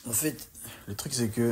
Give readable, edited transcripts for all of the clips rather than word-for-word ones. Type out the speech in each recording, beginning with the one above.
En fait, le truc c'est que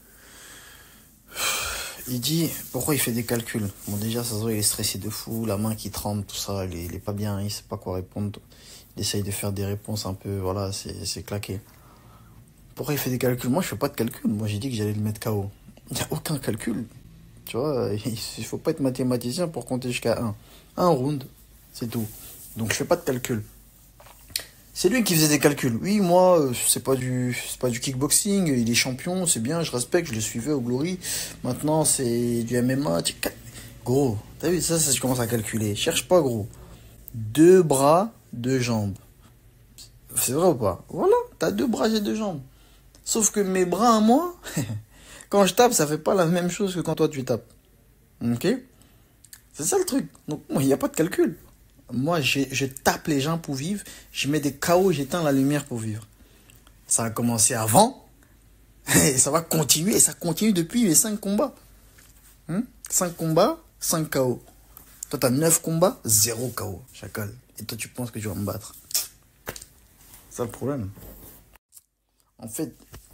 il dit pourquoi il fait des calculs. Bon déjà ça se voit il est stressé de fou, la main qui tremble, tout ça, il est pas bien, il sait pas quoi répondre. Il essaye de faire des réponses un peu, voilà, c'est claqué. Pourquoi il fait des calculs? Moi je fais pas de calcul, moi j'ai dit que j'allais le mettre KO. Il n'y a aucun calcul. Tu vois, il faut pas être mathématicien pour compter jusqu'à un round, c'est tout. Donc je fais pas de calcul. C'est lui qui faisait des calculs. Oui, moi, c'est pas du kickboxing, il est champion, c'est bien, je respecte, je le suivais au Glory. Maintenant, c'est du MMA. Gros, t'as vu, ça, je commence à calculer. Cherche pas, gros. Deux bras, deux jambes. C'est vrai ou pas? Voilà, t'as deux bras et deux jambes. Sauf que mes bras à moi, quand je tape, ça fait pas la même chose que quand toi tu tapes. Ok? C'est ça le truc. Donc, il n'y a pas de calcul. Moi, je tape les gens pour vivre. Je mets des KO, j'éteins la lumière pour vivre. Ça a commencé avant. Et ça va continuer. Et ça continue depuis les 5 combats. 5 combats, 5 KO. Toi, t'as 9 combats, 0 KO. Chacal. Et toi, tu penses que tu vas me battre. C'est ça le problème. En fait,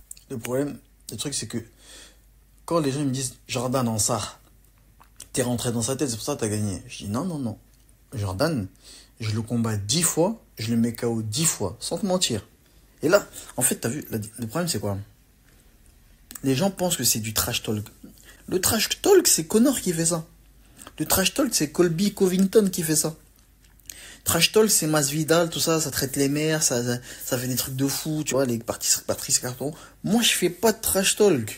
le truc, c'est que quand les gens me disent Jordan Ansar, t'es rentré dans sa tête, c'est pour ça que t'as gagné. Je dis non, non, non. Jordan, je le combats 10 fois, je le mets KO 10 fois, sans te mentir. Et là, en fait, t'as vu, le problème c'est quoi? Les gens pensent que c'est du trash talk. Le trash talk, c'est Connor qui fait ça. Le trash talk, c'est Colby Covington qui fait ça. Trash talk, c'est Masvidal, tout ça, ça traite les mères, ça fait des trucs de fou, tu vois, les Patrice Carton. Moi, je fais pas de trash talk.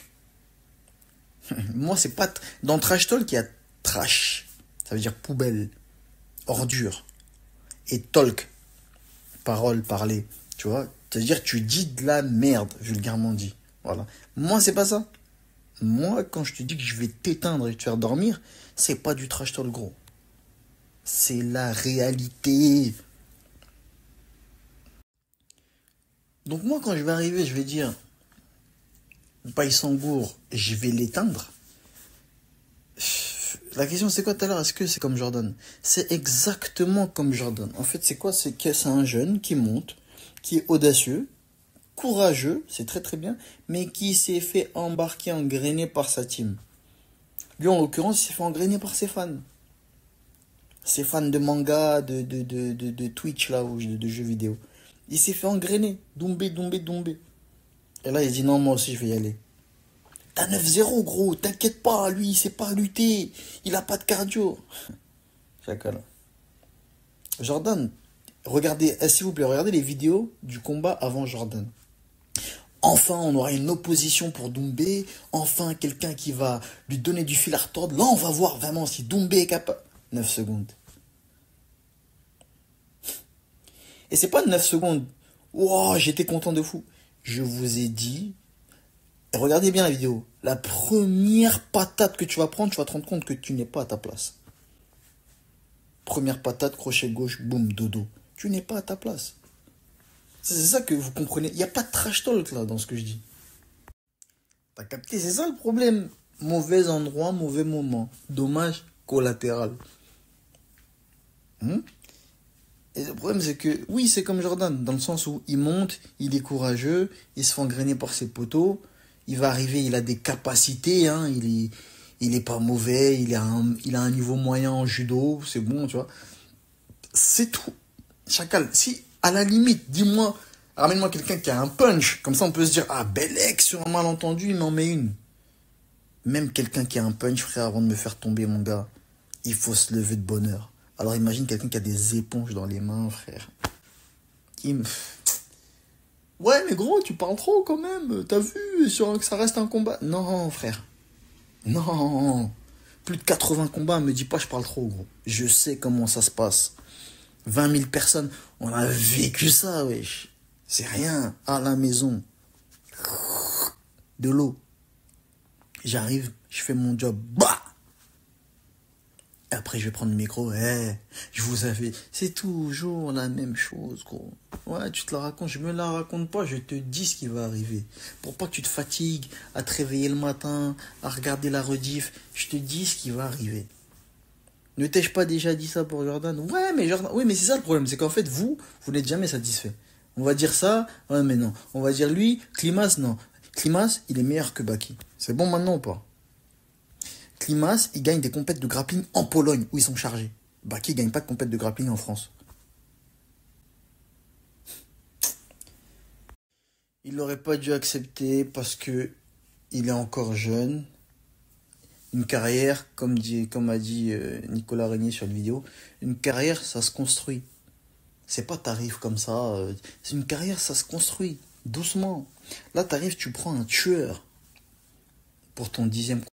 Moi, c'est pas... Dans trash talk, il y a trash. Ça veut dire poubelle, ordure. Et talk, parole, parler, tu vois. C'est-à-dire tu dis de la merde, vulgairement dit. Voilà. Moi, c'est pas ça. Moi, quand je te dis que je vais t'éteindre et te faire dormir, c'est pas du trash talk, gros. C'est la réalité. Donc moi, quand je vais arriver, je vais dire, Baïsangour, je vais l'éteindre. La question, c'est quoi tout à l'heure? Est-ce que c'est comme Jordan? C'est exactement comme Jordan. En fait, c'est quoi? C'est que c'est un jeune qui monte, qui est audacieux, courageux, c'est très très bien, mais qui s'est fait embarquer, engrainer par sa team. Lui, en l'occurrence, il s'est fait engrainer par ses fans. Ses fans de manga, de Twitch, là, ou de jeux vidéo. Il s'est fait engrainer. Doumbé, doumbé, doumbé. Et là, il dit non, moi aussi, je vais y aller. T'as 9-0, gros, t'inquiète pas, lui, il sait pas lutter. Il a pas de cardio. Chacal. Jordan, regardez, s'il vous plaît, regardez les vidéos du combat avant Jordan. Enfin, on aura une opposition pour Doumbé. Enfin, quelqu'un qui va lui donner du fil à retordre. Là, on va voir vraiment si Doumbé est capable. 9 secondes. Et c'est pas 9 secondes. Wow, j'étais content de fou. Je vous ai dit. Et regardez bien la vidéo. La première patate que tu vas prendre, tu vas te rendre compte que tu n'es pas à ta place. Première patate, crochet gauche, boum, dodo. Tu n'es pas à ta place. C'est ça que vous comprenez. Il n'y a pas de trash talk là dans ce que je dis. T'as capté, c'est ça le problème. Mauvais endroit, mauvais moment. Dommage collatéral. Et le problème c'est que, oui, c'est comme Jordan, dans le sens où il monte, il est courageux, il se fait engrainer par ses poteaux, il va arriver, il a des capacités, hein, il est pas mauvais, il a un niveau moyen en judo, c'est bon, tu vois. C'est tout. Chacal, si, à la limite, dis-moi, ramène-moi quelqu'un qui a un punch, comme ça on peut se dire, ah, Belek, sur un malentendu, il m'en met une. Même quelqu'un qui a un punch, frère, avant de me faire tomber, mon gars, il faut se lever de bonne heure. Alors imagine quelqu'un qui a des éponges dans les mains, frère. Ouais, mais gros, tu parles trop quand même. T'as vu, que ça reste un combat. Non, frère. Non. Plus de 80 combats, me dis pas je parle trop, gros. Je sais comment ça se passe. 20 000 personnes, on a vécu ça, wesh. C'est rien. À la maison. De l'eau. J'arrive, je fais mon job. Bah! Et après, je vais prendre le micro. Je vous avais... C'est toujours la même chose, gros. Ouais, tu te la racontes. Je me la raconte pas. Je te dis ce qui va arriver. Pour pas que tu te fatigues à te réveiller le matin, à regarder la rediff. Je te dis ce qui va arriver. Ne t'ai-je pas déjà dit ça pour Jordan? Ouais, mais Jordan... Oui, mais c'est ça le problème. C'est qu'en fait, vous n'êtes jamais satisfait. On va dire ça, ouais, mais non. On va dire lui, Klimas, non. Klimas, il est meilleur que Baki. C'est bon maintenant ou pas? Klimas, il gagne des compètes de grappling en Pologne, où ils sont chargés. Baki gagne pas de compètes de grappling en France. Il n'aurait pas dû accepter parce que il est encore jeune. Une carrière, comme a dit Nicolas Régnier sur la vidéo, une carrière, ça se construit. C'est pas t'arrives comme ça. C'est une carrière, ça se construit doucement. Là, t'arrives, tu prends un tueur pour ton 10e